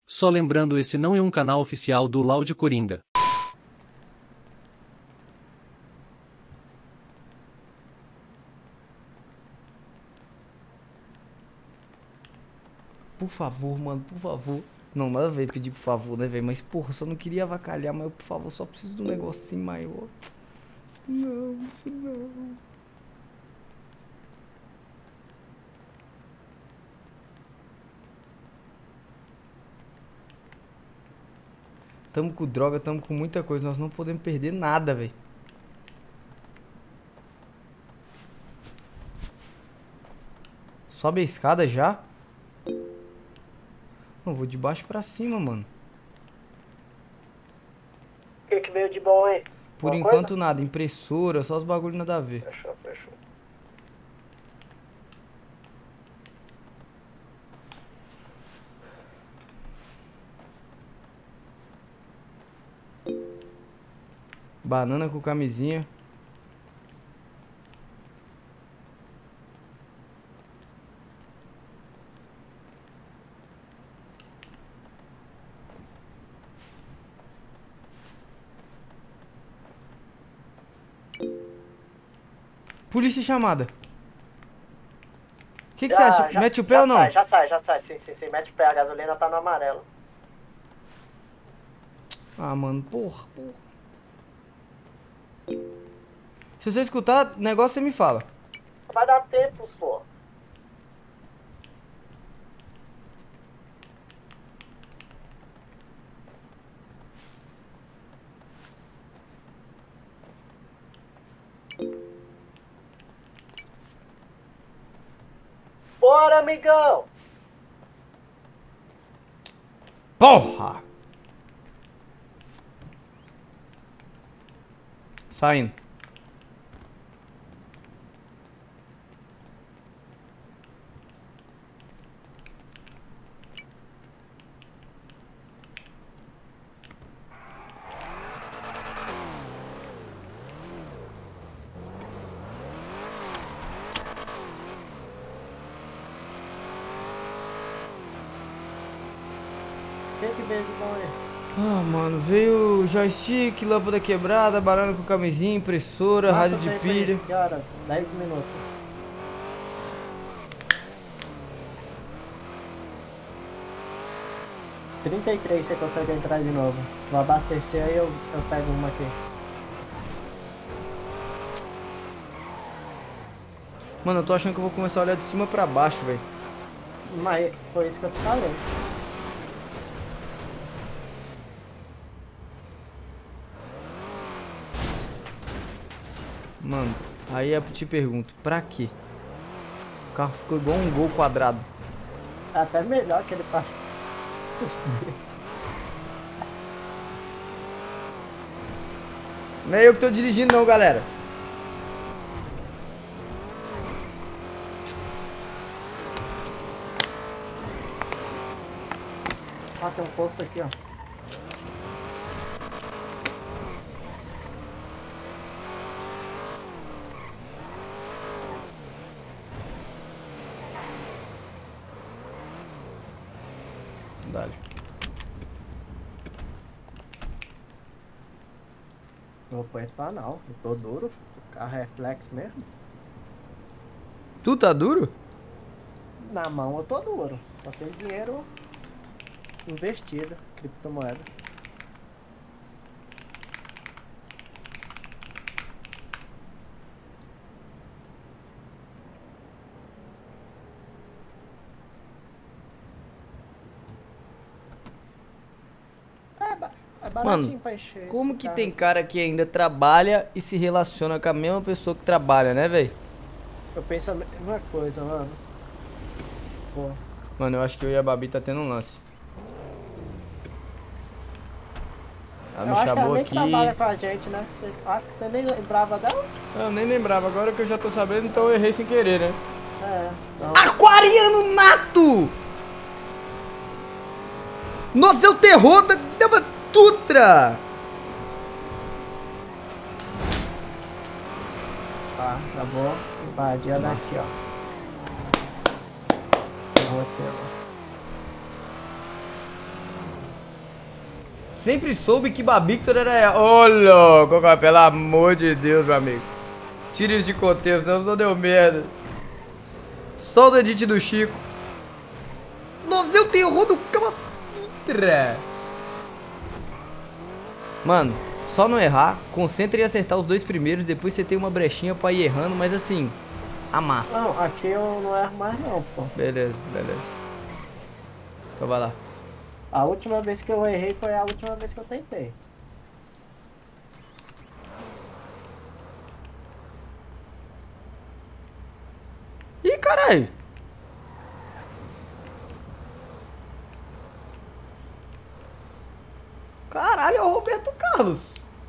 Só lembrando, esse não é um canal oficial do Loud Coringa. Por favor, mano, por favor. Não, nada a ver pedir por favor, né, velho? Mas, porra, eu só não queria avacalhar, mas eu, por favor, só preciso de um negocinho maior. Não, isso não. Tamo com droga, tamo com muita coisa. Nós não podemos perder nada, velho. Sobe a escada já? Não, vou de baixo pra cima, mano. O que veio de bom aí? Por enquanto nada, impressora, só os bagulhos nada a ver. Fechou, fechou. Banana com camisinha. Polícia chamada. O que você acha? Mete o pé ou não? Já sai. Sim. Mete o pé, a gasolina tá no amarelo. Ah, mano, porra. Se você escutar negócio, você me fala. Vai dar tempo, pô. Bora, amigão! Porra! Saindo. O que veio de bom aí? Ah, mano, veio joystick, lâmpada quebrada, banana com camisinha, impressora, rádio de pilha. Que horas? 10 minutos. (33) você consegue entrar de novo. Vou abastecer aí, eu pego uma aqui. Mano, eu tô achando que eu vou começar a olhar de cima pra baixo, velho. Mas foi isso que eu te falei. Mano, aí eu te pergunto, pra quê? O carro ficou igual um gol quadrado. Até melhor que ele passa. Não é eu que tô dirigindo não, galera. Ó, tem um posto aqui, ó. Dale. Não vou pôr pra não, eu tô duro. O carro é flex mesmo. Tu tá duro? Na mão eu tô duro. Só tenho dinheiro investido, criptomoeda. É baratinho, Mano, pra encher como esse que carro tem aqui. cara que ainda trabalha e se relaciona com a mesma pessoa que trabalha, né, velho? Eu penso a mesma coisa, mano. Pô. Mano, eu acho que eu e a Babi tá tendo um lance. Ela Eu me acho que ela chamou nem aqui. trabalha com a gente, né? Acho que você nem lembrava dela? Eu nem lembrava, agora que eu já tô sabendo, então eu errei sem querer, né? É. Não. Aquariano nato! Nossa, é o terror da Tutra! Tá, já vou invadir a daqui, ó. Eu vou dizer, ó. Sempre soube que Babictor era ela. Ô, louco, pelo amor de Deus, meu amigo. Tira isso de contexto, não deu merda. Só o edit do Chico. Nossa, eu tenho rodo Camatra. Mano, só não errar. Concentra em acertar os 2 primeiros. Depois você tem uma brechinha pra ir errando. Mas assim, amassa. Não, aqui eu não erro mais não, pô. Beleza, beleza. Então vai lá. A última vez que eu errei foi a última vez que eu tentei. Ih, caralho. Caralho, é o Roberto Carlos.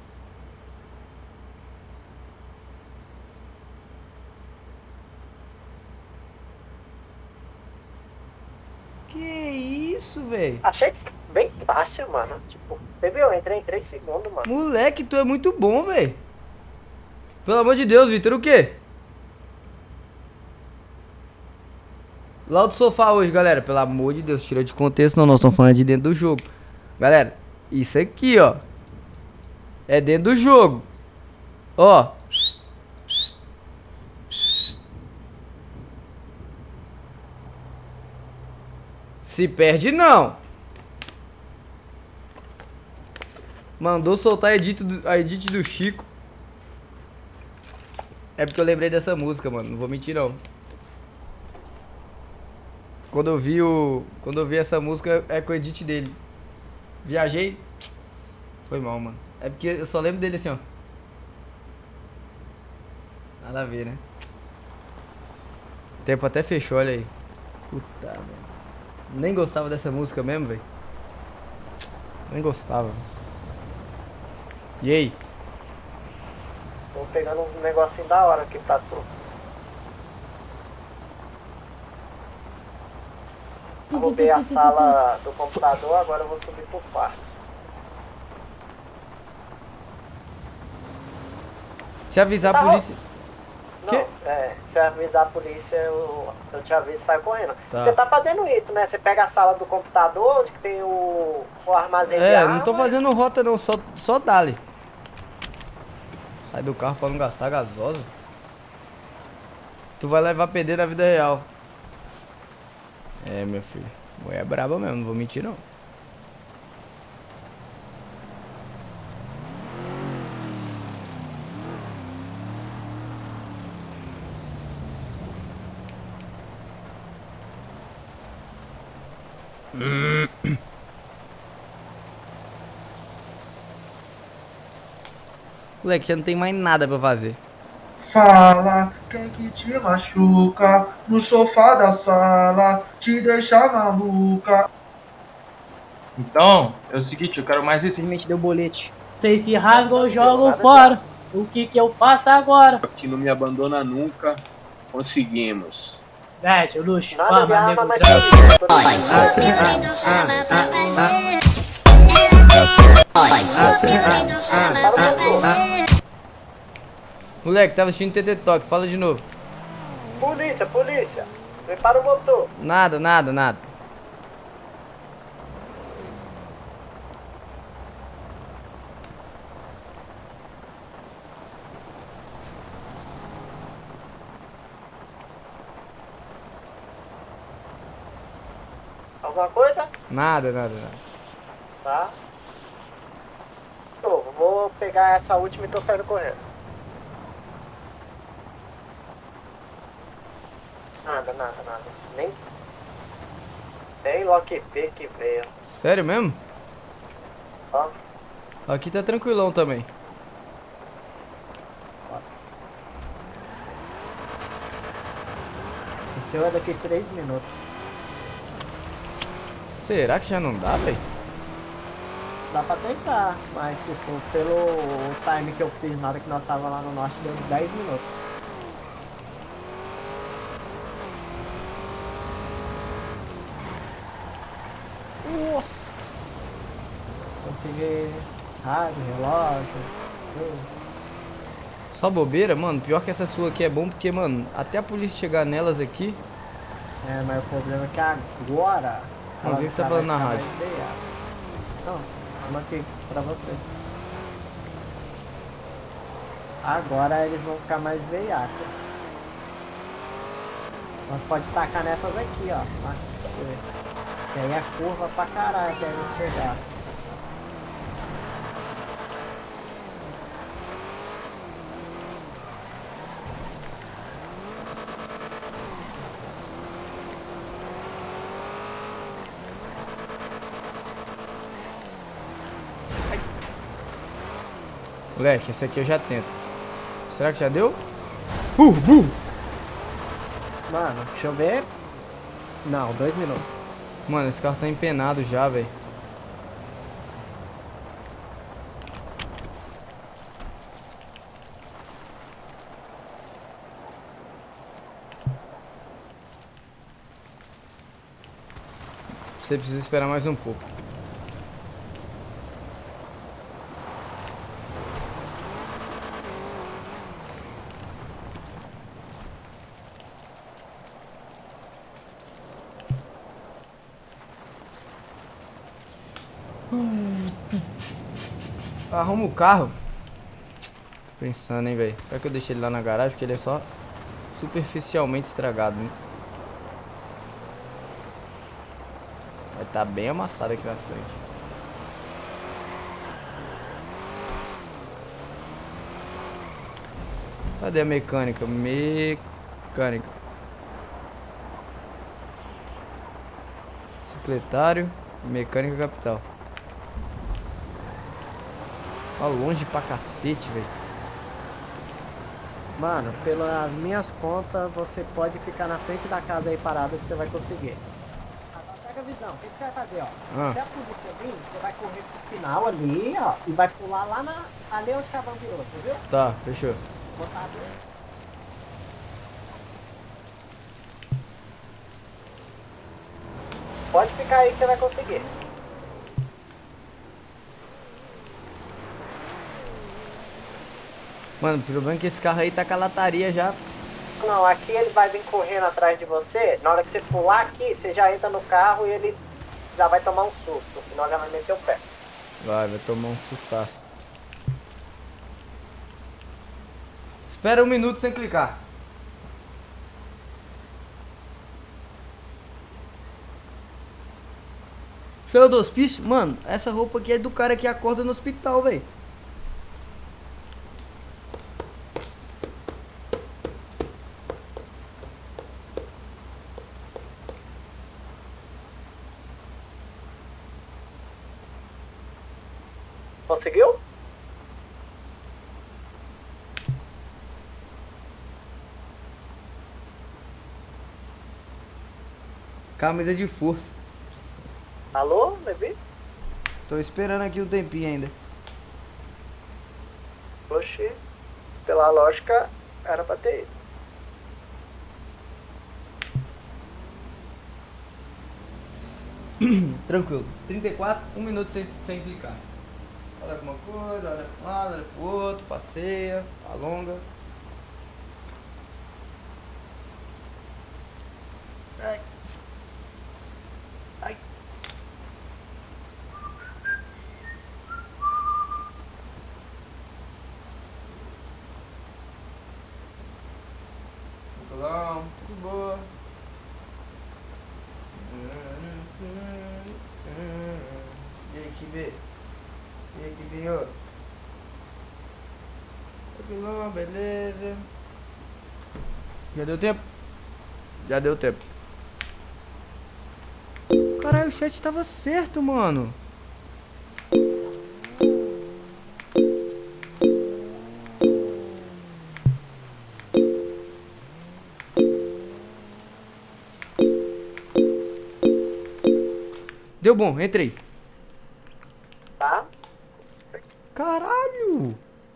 Que isso, velho? Achei bem fácil, mano. Tipo, você viu? Eu entrei em 3 segundos, mano. Moleque, tu é muito bom, velho. Pelo amor de Deus, Vitor, o quê? Lá do sofá hoje, galera. Pelo amor de Deus, tira de contexto, não. Nós estamos falando de dentro do jogo. Galera, isso aqui, ó. É dentro do jogo. Ó. Se perde, não. Mandou soltar a edit do Chico. É porque eu lembrei dessa música, mano. Não vou mentir, não. Quando eu vi essa música, é com o edit dele. Viajei. Foi mal, mano. É porque eu só lembro dele assim, ó. Nada a ver, né? O tempo até fechou, olha aí. Puta, velho. Nem gostava dessa música mesmo, velho. Nem gostava. E aí? Tô pegando um negocinho da hora aqui pra tu. Arrumei a sala do computador, agora eu vou subir pro quarto. Se avisar a polícia... Não, Que? se avisar a polícia, eu te aviso e saio correndo. Tá. Você tá fazendo isso, né? Você pega a sala do computador, onde que tem o armazém de É, não tô arma. fazendo rota não, só dali. Sai do carro pra não gastar gasosa. Tu vai levar PD na vida real. É, meu filho. Mulher é braba mesmo, não vou mentir não. Moleque, já não tem mais nada pra fazer. Fala, quem que te machuca no sofá da sala, te deixa maluca. Então, é o seguinte, eu quero mais esse. Simplesmente deu bolete. Vocês se rasgam, eu jogo fora. O que eu faço agora? Que não me abandona nunca. Conseguimos. Deixa, luxo, Nada de fama, arma, nego mas Moleque, tava assistindo TT Talk, fala de novo. Polícia, prepara o motor. Nada. Alguma coisa? Nada. Tá. Tô, vou pegar essa última e tô saindo correndo. Nada. Nem Lock P que veio. Sério mesmo? Ó, Aqui tá tranquilão também. o seu é daqui 3 minutos. Será que já não dá, velho? Dá pra tentar, mas tipo, pelo time que eu fiz na hora que nós tava lá no norte, deu 10 minutos. Nossa. Consegui rádio, relógio, tudo. Só bobeira, mano. Pior que essa sua aqui é bom porque, mano, até a polícia chegar nelas aqui. É, mas o problema é que agora... Alguém está falando na rádio. Não, Toma aqui pra você. Agora eles vão ficar mais veiacos. Nós pode tacar nessas aqui, ó. Que aí é curva pra caralho até eles chegar. Moleque, esse aqui eu já tento. Será que já deu? Mano, deixa eu ver. Não, 2 minutos. Mano, esse carro tá empenado já, velho. Você precisa esperar mais um pouco. Arruma o carro. Tô pensando, hein, velho. Será que eu deixei ele lá na garagem? Porque ele é só superficialmente estragado, né? Vai estar bem amassado aqui na frente. Cadê a mecânica? Mecânica. Secretário. Mecânica capital. Ó, longe pra cacete, velho. Mano, pelas minhas contas, você pode ficar na frente da casa aí parado que você vai conseguir. Agora pega a visão, o que você vai fazer, ó? Se a polícia vir, você vai correr pro final ali, ó, e vai pular lá ali onde o cavão virou, você viu? Tá, fechou. Botar ali. Pode ficar aí que você vai conseguir. Mano, o problema é que esse carro aí tá com a lataria já. Não, aqui ele vai vir correndo atrás de você. Na hora que você pular aqui, você já entra no carro e ele já vai tomar um susto, senão já vai meter o pé. Vai tomar um sustaço. Espera 1 minuto sem clicar. Senhor do hospício? Mano, essa roupa aqui é do cara que acorda no hospital, velho. Conseguiu? Camisa de força. Alô, Levi? Tô esperando aqui um tempinho ainda. Oxi, pela lógica, era pra ter ido. Tranquilo. 34, 1 minuto sem clicar. Olha alguma coisa, olha pra um lado, olha pro outro, passeia, alonga. Ai. Ai. Tranquilão, tudo boa. E aí, que vê? E aí, que veio? Tranquilão, beleza. Já deu tempo? Já deu tempo. Caralho, o chat tava certo, mano. Deu bom, entrei. Tá? Caralho!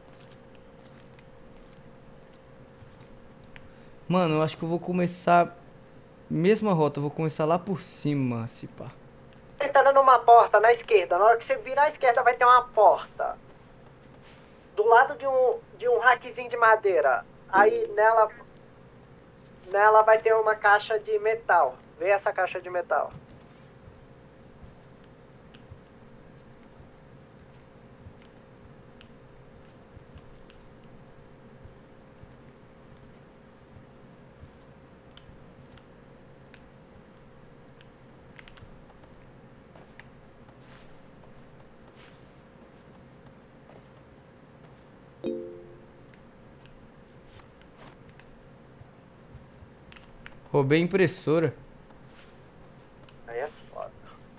Mano, eu acho que eu vou começar... Mesma rota, eu vou começar lá por cima, se pá. Entrando numa porta na esquerda. Na hora que você virar à esquerda vai ter uma porta. Do lado de um rackzinho de madeira. Aí nela vai ter uma caixa de metal. Vê essa caixa de metal. Roubei impressora. Aí é foda.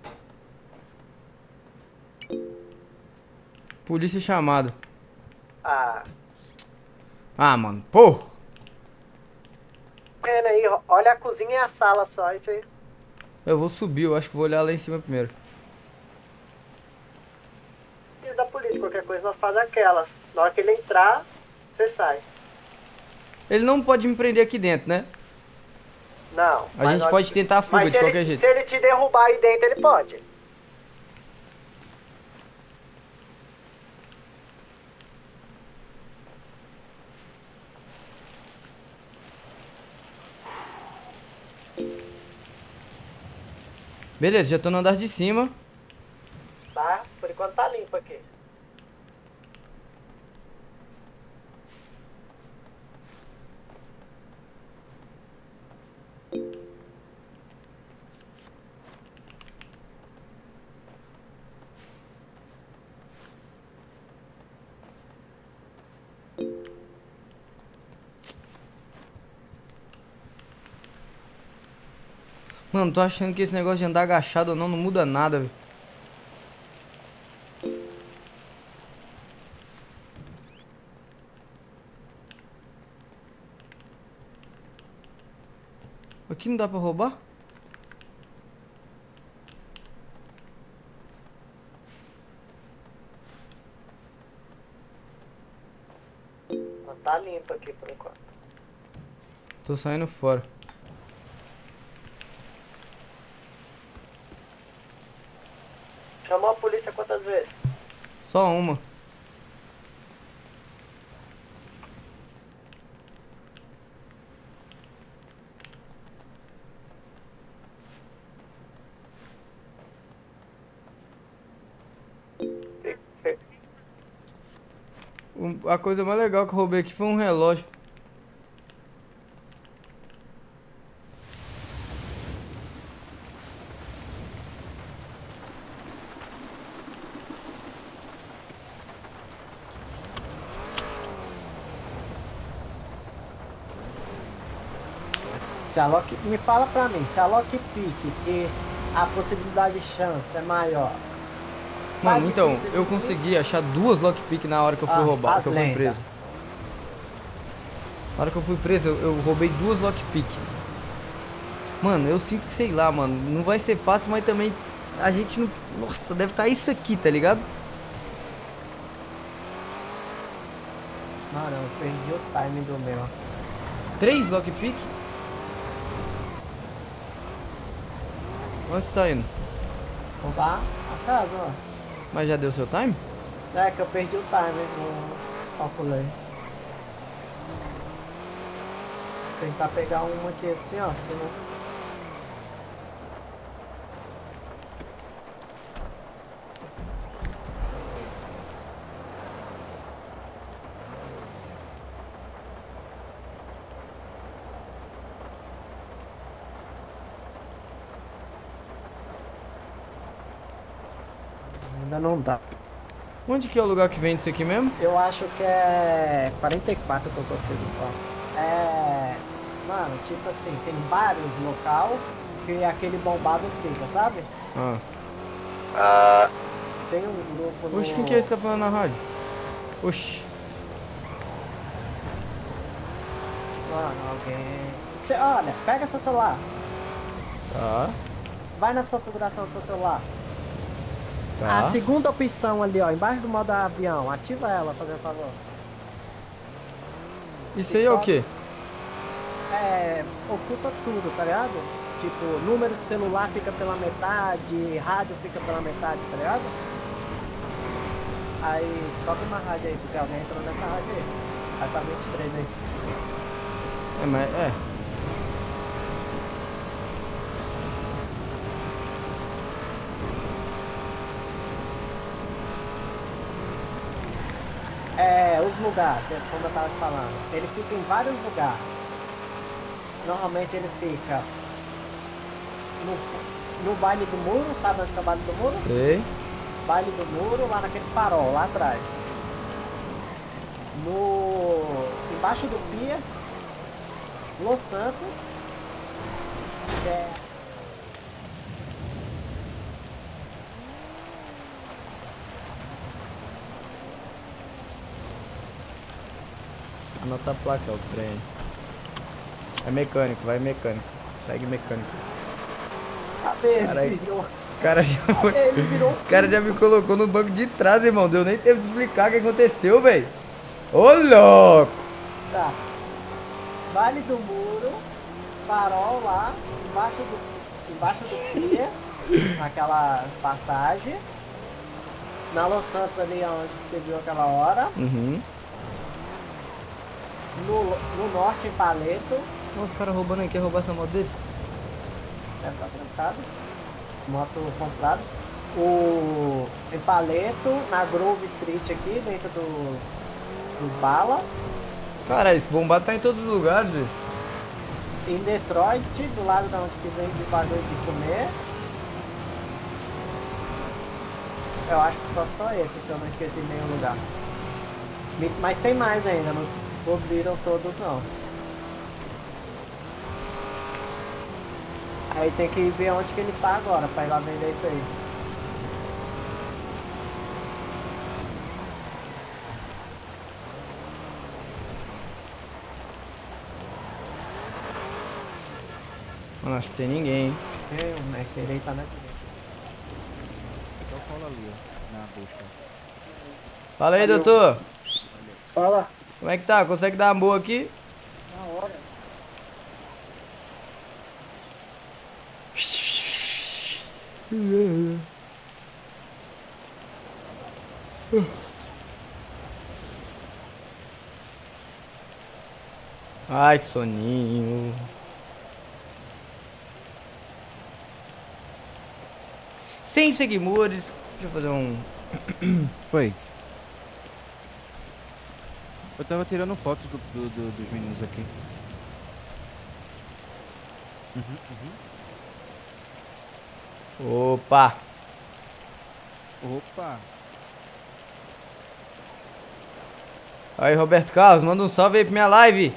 Polícia chamado. Ah, Ah, mano. Porra. pena aí, olha a cozinha e a sala só, isso aí. Eu vou subir, eu acho que vou olhar lá em cima primeiro. E da polícia, qualquer coisa nós faz aquela. Na hora que ele entrar, você sai. Ele não pode me prender aqui dentro, né? Não. A gente pode tentar a fuga de qualquer jeito. Se ele te derrubar aí dentro, ele pode. Beleza, já tô no andar de cima. Tá? Por enquanto tá limpo aqui. Mano, tô achando que esse negócio de andar agachado ou não muda nada, velho. Aqui não dá pra roubar? Tá limpo aqui por enquanto. Tô saindo fora. Chamou a polícia quantas vezes? Só uma. A coisa mais legal que eu roubei aqui foi um relógio. Se a Lock... Me fala pra mim, se a Lock pique, que a possibilidade de chance é maior. Mano, mais então, difícil eu de- consegui achar duas lockpick na hora que eu fui roubar, que eu fui preso. Na hora que eu fui preso, eu roubei duas lockpick. Mano, eu sinto que, sei lá, mano, não vai ser fácil, mas também a gente não... Nossa, deve estar isso aqui, tá ligado? Mano, eu perdi o timing do meu. 3 lockpick? Onde você tá indo? Roubar a casa, ó. Mas já deu seu time? É que eu perdi o timing, não calculei. Tentar pegar uma aqui assim, ó, se não... Ainda não dá. Onde que é o lugar que vende isso aqui mesmo? Eu acho que é 44 que eu consigo só. É... Mano, tipo assim, tem vários local que aquele bombado fica, sabe? Ah. Tem um grupo no... Oxe, o que é isso que tá falando na rádio? Oxi. Mano, alguém... olha, pega seu celular. Tá. Vai nas configurações do seu celular. Tá. A segunda opção ali, ó, embaixo do modo avião. Ativa ela, fazendo favor. Isso aí é o quê? É, oculta tudo, tá ligado? Tipo, número de celular fica pela metade, rádio fica pela metade, tá ligado? Aí, sobe uma rádio aí, porque alguém entrou nessa rádio aí. Aí tá 23 aí. É, mas... É. É, os lugares, como eu tava te falando, ele fica em vários lugares. Normalmente ele fica no baile do muro, sabe onde é o baile do muro? Sei. Baile do muro, lá naquele farol, lá atrás. Embaixo do Pia, Los Santos É. Anota a placa, o trem. É mecânico, vai mecânico. Segue mecânico. Caralho. Virou. O cara já, Ele virou. o cara já me colocou no banco de trás, irmão. Deu nem tempo de explicar o que aconteceu, velho. Ô, louco! Tá. Vale do Muro, farol lá, embaixo do pia, naquela passagem. Na Los Santos ali onde você viu aquela hora. Uhum. No norte em Paleto. Nossa, o cara roubando aqui, roubar essa moto dele. Deve estar trancado. Moto comprada. O em Paleto, na Grove Street aqui, dentro dos bala. Cara, esse bombado tá em todos os lugares, velho. Em Detroit, do lado da onde que vem de bagulho de comer. Eu acho que só esse, se eu não esqueci em nenhum lugar. Mas tem mais ainda, não cobriram todos não. Aí tem que ver onde que ele tá agora, pra ir lá vender isso aí. Mano, acho que tem ninguém, hein? Tem um Mac, ele aí tá na direita. Então fala ali, ó, na busca. Fala aí, doutor. Fala. Como é que tá? Consegue dar uma boa aqui? Na hora. Ai, que soninho. Sem seguidores. Deixa eu fazer um... Foi. Eu tava tirando fotos dos meninos aqui. Opa. Opa! Aí, Roberto Carlos, manda um salve aí pra minha live.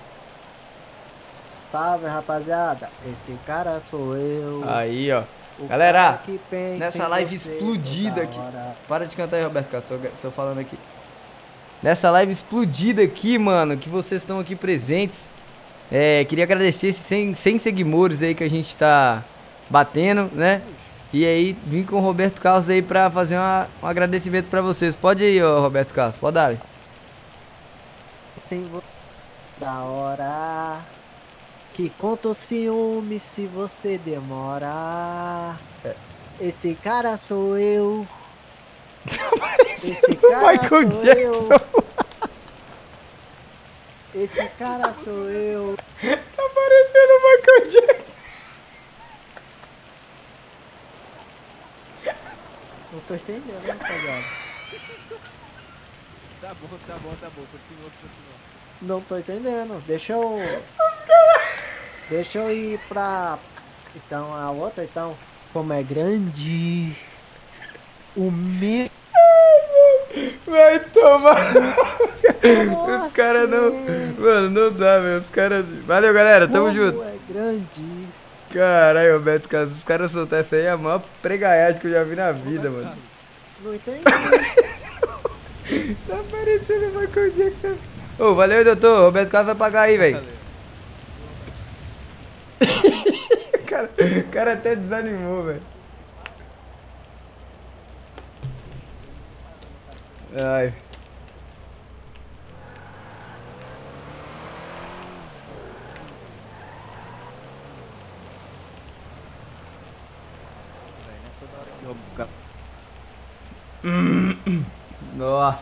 Salve, rapaziada. Esse cara sou eu. Aí, ó. O Galera, cara que pensa nessa em live você explodida toda aqui. hora. Para de cantar aí, Roberto Carlos, tô falando aqui. Nessa live explodida aqui, mano, que vocês estão aqui presentes. Queria agradecer esses 100 seguidores aí que a gente tá batendo, né? E aí, vim com o Roberto Carlos aí pra fazer um agradecimento pra vocês. Pode ir, ó, Roberto Carlos, pode dar. Sem vo... Da hora. Que conta o ciúme se você demora. Esse cara sou eu. Esse cara Michael sou Jackson. eu. Esse cara sou eu. Tá parecendo o Michael Jackson. Não tô entendendo, né, rapaziada? Tá bom. Continua. Não tô entendendo. Deixa eu ir pra... Então, a outra, então. Como é grande... O meu... Vai tomar. Nossa, Os caras não... Mano, não dá, velho. Os caras... Valeu, galera. Tamo como junto. é grande... Caralho, Roberto Carlos. Os caras soltaram essa aí é a maior pregaiagem que eu já vi na vida, mano. Não entendi. Tá parecendo o Michael Jackson. Ô, valeu, doutor. Roberto Carlos vai pagar aí, velho. O cara até desanimou, velho. Ai. Nossa.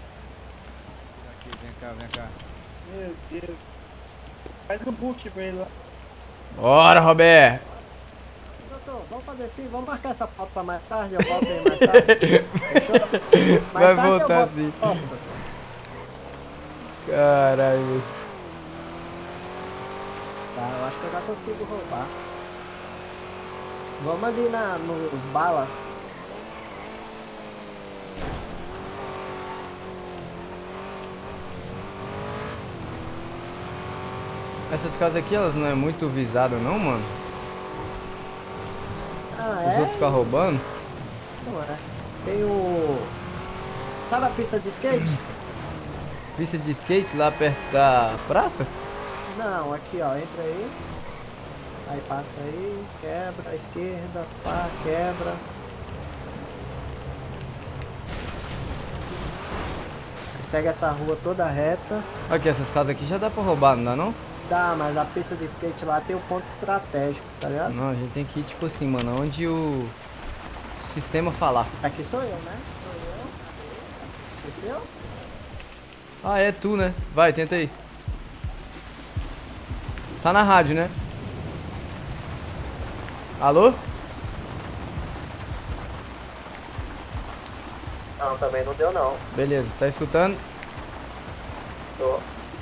Vem cá. Meu Deus. Faz um book pra ele lá. Bora, Roberto. Doutor, vamos fazer assim, vamos marcar essa foto pra mais tarde, eu volto aí mais tarde. Fechou? Vai tarde eu voltar volto. assim. Volto, doutor. Caralho. Tá, eu acho que eu já consigo roubar. Vamos ali nos bala. Essas casas aqui, elas não é muito visadas não, mano? ficar roubando? Não é. Tem o... Sabe a pista de skate? Pista de skate lá perto da praça? Não, aqui ó, entra aí. Aí passa aí, quebra, à esquerda, pá, quebra. Segue essa rua toda reta. Aqui, essas casas aqui já dá pra roubar, não dá não? Dá, mas a pista de skate lá tem o ponto estratégico, tá ligado? Não, a gente tem que ir tipo assim, mano, onde o sistema falar. Aqui sou eu, né? Sou eu. Esqueceu? Ah, é tu, né? Vai, tenta aí. Tá na rádio, né? Alô? Não, também não deu não. Beleza, tá escutando? Tô.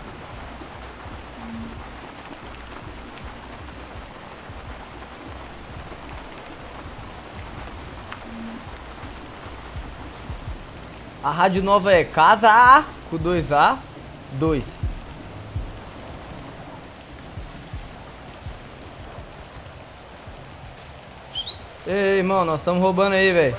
A rádio nova é Casa A, com 2A, 2. Ei, irmão, nós estamos roubando aí, velho.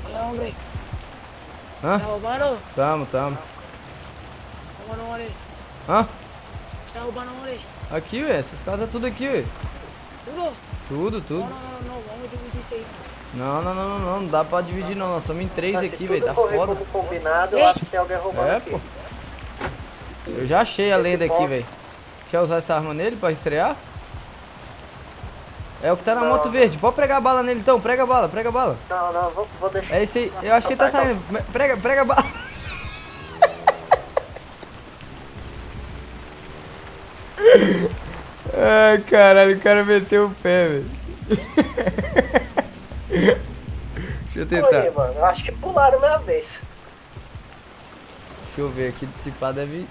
Hã? Tá roubando? Tamo. Roubando onde? Hã? Tá roubando onde? Aqui, velho, essas casas tudo aqui, velho. Tudo? Tudo. Não, vamos dividir isso aí. Não dá pra dividir não, nós estamos em 3 aqui, velho, tá foda. Como combinado, eu acho que tem alguém roubando É, aqui. pô. Eu já achei a lenda aqui, velho. Quer usar essa arma nele pra estrear? É o que tá na moto verde. Pode pregar a bala nele então, prega a bala. Não, vou deixar. É esse aí, eu acho que ele tá saindo. Prega a bala. Ai, caralho, o cara meteu o pé, velho. Deixa eu tentar. Oi, mano, eu acho que pularam minha vez. Deixa eu ver aqui, se pá deve...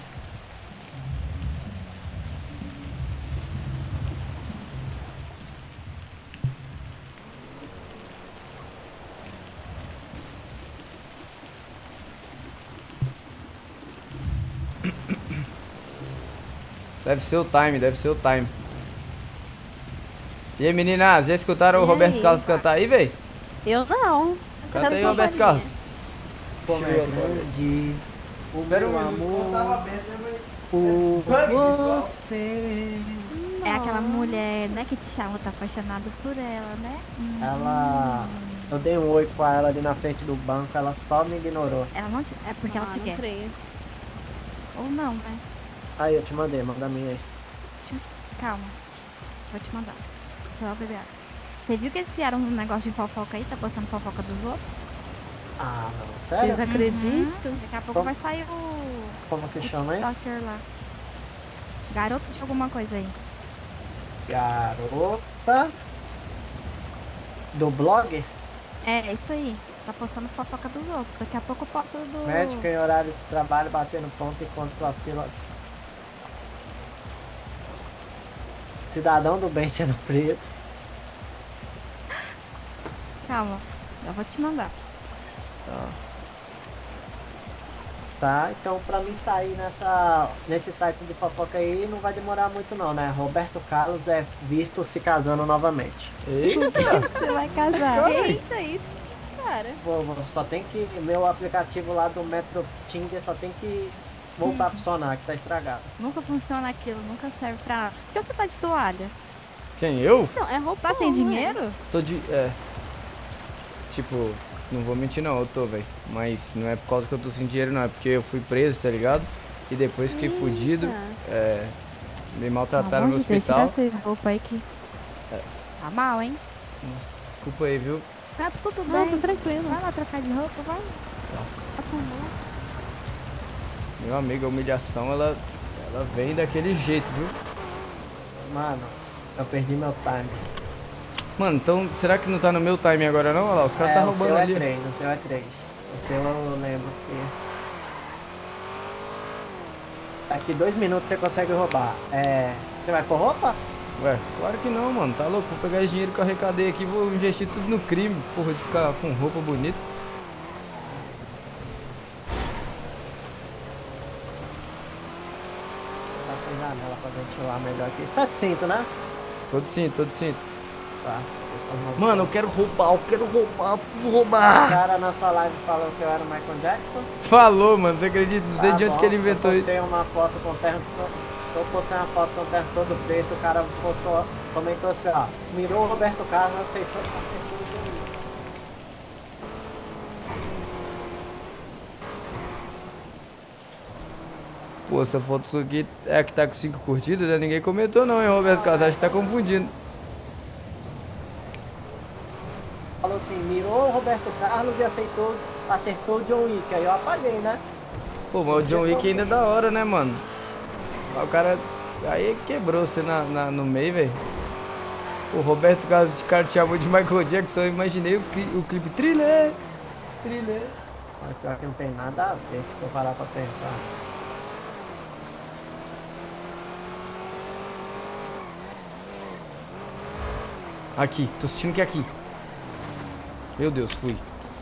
Deve ser o time. E aí, meninas, já escutaram o Roberto Carlos cantar aí, véi? Eu não. Canta aí, Roberto Carlos. Como é grande o meu amor por você. É aquela mulher, né, que te chama, tá apaixonado por ela, né? Eu dei um oi pra ela ali na frente do banco, ela só me ignorou. Ela não te... É porque ela te não quer. creio. Ou não, né? Aí, eu te mandei, manda a minha aí. Calma. Vou te mandar. Só beber água. Você viu que eles criaram um negócio de fofoca aí? Tá postando fofoca dos outros? Ah, não, sério? Vocês acreditam? Daqui a pouco Como? vai sair o... Como que chama aí? TikToker lá. Garoto de alguma coisa aí. Garota do blog? É, isso aí. Tá postando fofoca dos outros. Daqui a pouco posta do... Médico em horário de trabalho batendo ponto enquanto sua fila. Cidadão do bem sendo preso. Calma. Eu vou te mandar. Tá, então pra mim sair nesse site de fofoca aí não vai demorar muito não, né? Roberto Carlos é visto se casando novamente. Eita! Você vai casar. Eita, isso, cara. Só tem que... Meu aplicativo lá do Metro Tinder só tem que voltar a funcionar, que tá estragado. Nunca funciona aquilo, nunca serve pra nada. Por que você tá de toalha? Quem, eu? Não, é roupa. Tá sem dinheiro? Tô de... Tipo, não vou mentir não, eu tô, velho. Mas não é por causa que eu tô sem dinheiro não, é porque eu fui preso, tá ligado? E depois fiquei fudido, me maltrataram no hospital. Tira essa roupa aí que... Tá mal, hein? Nossa, desculpa aí, viu? Tá tudo Não, bem. tô tranquilo. Vai lá trocar de roupa, vai. Tá com medo. Meu amigo, a humilhação, ela vem daquele jeito, viu? Mano, eu perdi meu time. Mano, então, será que não tá no meu time agora não? Olha lá, os caras tá o roubando seu ali. é 3, o seu é 3. O seu eu lembro que... Daqui 2 minutos você consegue roubar. Você vai por roupa? Ué, claro que não, mano, tá louco? Vou pegar esse dinheiro que eu arrecadei aqui e vou investir tudo no crime, porra, de ficar com roupa bonita. Vou dar sem janela pra ventilar melhor aqui. Tá de cinto, né? Todo cinto. Tá tá? Mano, eu quero roubar, preciso O roubar. cara na sua live falou que eu era o Michael Jackson. Falou, mano, você acredita? Não sei Tá de onde bom, que ele inventou eu isso. postei uma foto com o terno. Eu postei uma foto com o terno todo preto, o cara postou, comentou assim, ó. Mirou o Roberto Carlos, acertou o Juninho. Pô, essa foto sua aqui é a que tá com 5 curtidas, né? Ninguém comentou não, hein, Roberto Carlos? Acho que tá confundindo. Falou assim, mirou o Roberto Carlos e acertou o John Wick. Aí eu apaguei, né? Pô, mas o John Wick ainda é da hora, né, mano? Mas o cara... Aí quebrou você no meio, velho. O Roberto Carlos, de cara, te chamou de Michael Jackson. Eu imaginei o clipe Thriller. Mas pior que não tem nada a ver se for parar pra pensar. Aqui, tô sentindo que é aqui. Meu Deus, fui.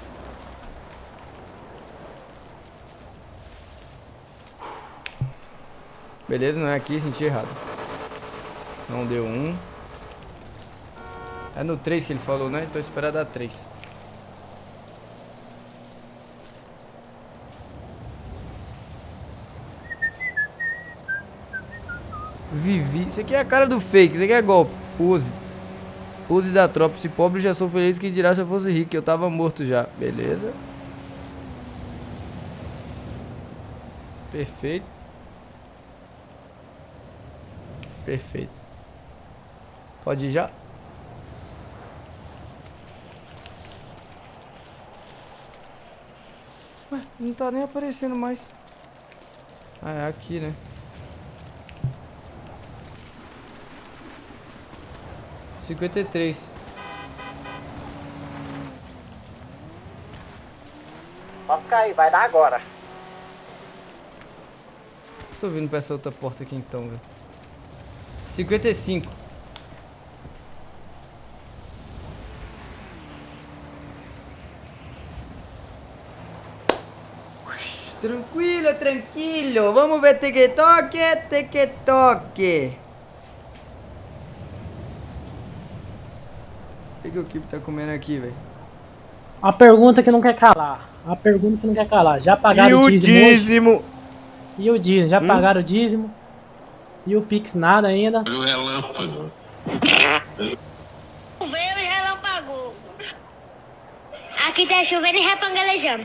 Beleza, não é aqui, senti errado. Não deu 1. É no 3 que ele falou, né? Então esperar dar 3. Vivi. Isso aqui é a cara do fake, isso aqui é golpe. Use da tropa. Se pobre, já sou feliz, que dirá se eu fosse rico. Eu tava morto já. Beleza. Perfeito. Perfeito. Pode ir já? Ué, não tá nem aparecendo mais. Ah, é aqui, né? $53. Pode ficar aí, vai dar agora. Tô vindo pra essa outra porta aqui então, velho. 55. Tranquilo, tranquilo. Vamos ver TikTok, TikTok. O que o Kipo tá comendo aqui, velho? A pergunta que não quer calar. Já pagaram o dízimo? Hoje? E o dízimo? Já pagaram o dízimo? E o Pix nada ainda? O relâmpago. Veio e relâmpago. Aqui tá chovendo e repangalejando.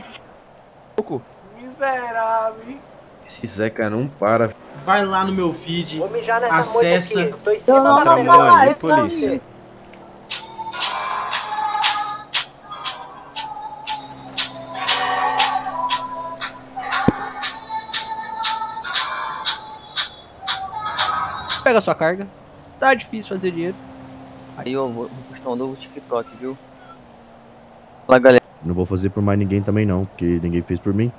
Miserável. Esse Zeca não para. Vai lá no meu feed, Vou mijar nessa acessa. moita aqui. Tô em cima da Tamanho, polícia. Pega a sua carga. Tá difícil fazer dinheiro. Aí eu vou postar um novo TikTok, viu? Fala, galera. Não vou fazer por mais ninguém também não, porque ninguém fez por mim.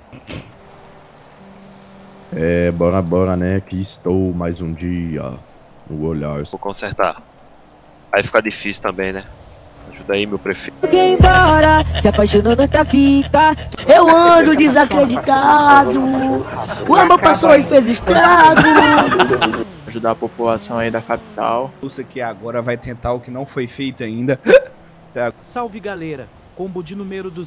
É, bora, né? Que estou mais um dia no olhar. Vou consertar. Aí fica difícil também, né? Ajuda aí, meu prefeito. Alguém embora, se apaixonando pra ficar. Eu ando desacreditado. O amor passou e fez estrago. Ajudar a população aí da capital. Você que agora vai tentar o que não foi feito ainda. Salve, galera. Combo de número 200.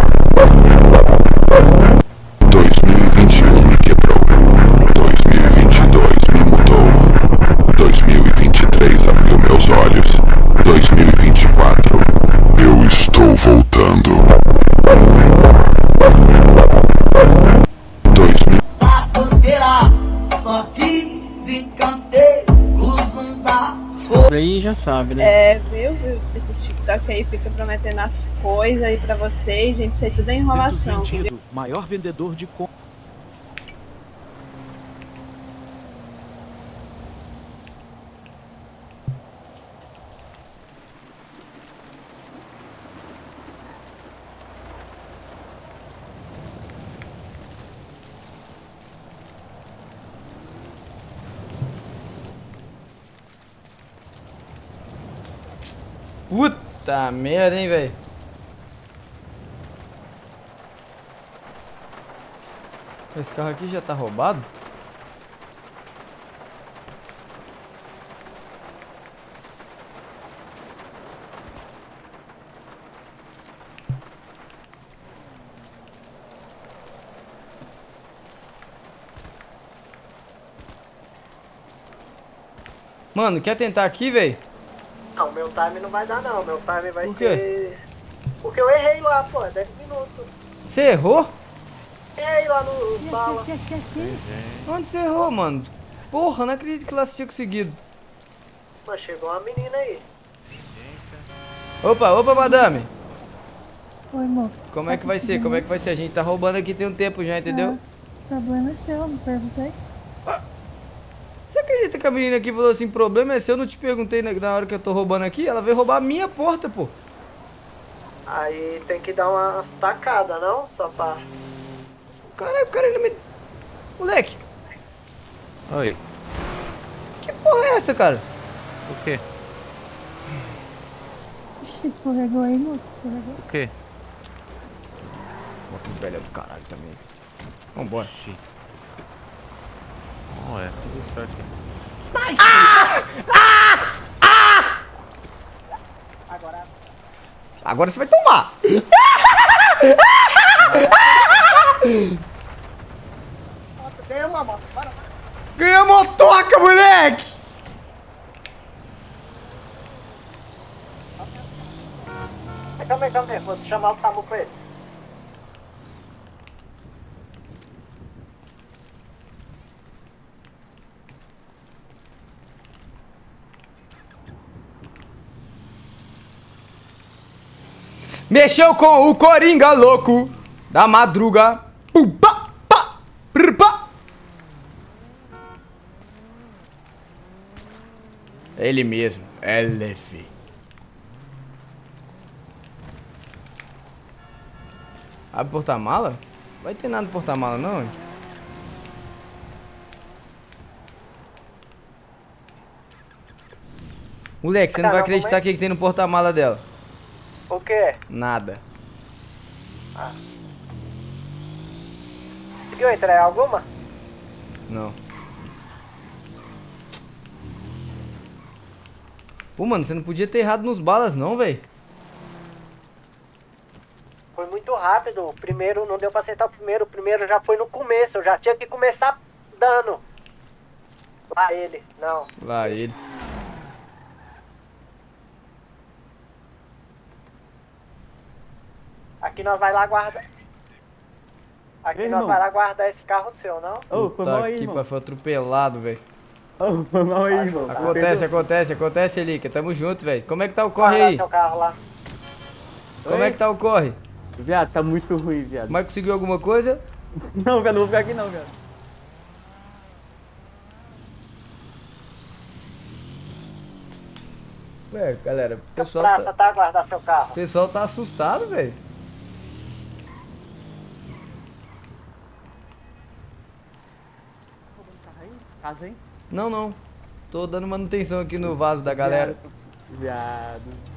2021 me quebrou. 2022 me mudou. 2023 abriu meus olhos. 2024 eu estou voltando. 2000. Aí já sabe, né? É, viu? Esses TikTok aí fica prometendo as coisas aí pra vocês, gente. Isso aí tudo é enrolação. Vendido, maior vendedor de Puta merda, hein, velho. Esse carro aqui já tá roubado? Mano, quer tentar aqui, velho? Não, meu time não vai dar não. Meu time vai Por quê? ser... Porque eu errei lá, pô. 10 minutos. Você errou? Errei lá no sala. Onde você errou, mano? Porra, não acredito que lá você tinha conseguido. Mas chegou uma menina aí. Opa, madame. Oi, moço. Como é que vai ser? Como é que vai ser? A gente tá roubando aqui tem um tempo já, entendeu? Problema é seu, me perguntei. Você acredita que a menina aqui falou assim, problema é seu, eu não te perguntei na hora que eu tô roubando aqui? Ela veio roubar a minha porta, pô. Aí tem que dar uma tacada, não? Só pra... Caralho, o cara ainda me... Moleque. Oi. Que porra é essa, cara? O quê? Ixi, escorregou aí, moço. Escorregou. O quê? Bota um velho do caralho também. Vambora. Ué, tudo certo. Nice! Agora você vai tomar. Ganhou uma moto, bora. Ganhou a motoca, moleque! Calma aí, vou chamar o Samu pra ele. Mexeu com o Coringa louco da madruga. Pum, pá, pá, prr, pá. Ele mesmo, LF. Abre porta-mala? Vai ter nada no porta-mala não, hein? Moleque, você não vai acreditar o que tem no porta-mala dela. O quê? Nada. Ah. Conseguiu entrar em alguma? Não. Pô, mano, você não podia ter errado nos balas não, velho. Foi muito rápido. O primeiro não deu pra acertar o primeiro já foi no começo. Eu já tinha que começar dando. Lá ele, não. Lá ele. Aqui nós vai lá guardar. Aqui Ei, nós irmão. vai lá guardar esse carro seu, não? Ô, foi mal aí, Aqui, irmão. pai, foi atropelado, velho. Ô, foi mal aí, irmão. Acontece, Elica. Tamo junto, velho. Como é que tá o corre aí? Seu carro lá. Como é que tá o corre? Viado, tá muito ruim, viado. Mas conseguiu alguma coisa? Não, viado, não vou ficar aqui não, viado. Ué, galera, o pessoal Praça, tá? Guardar seu carro. o pessoal tá assustado, velho. Casa, hein? Não. Tô dando manutenção aqui no vaso da galera. Viado.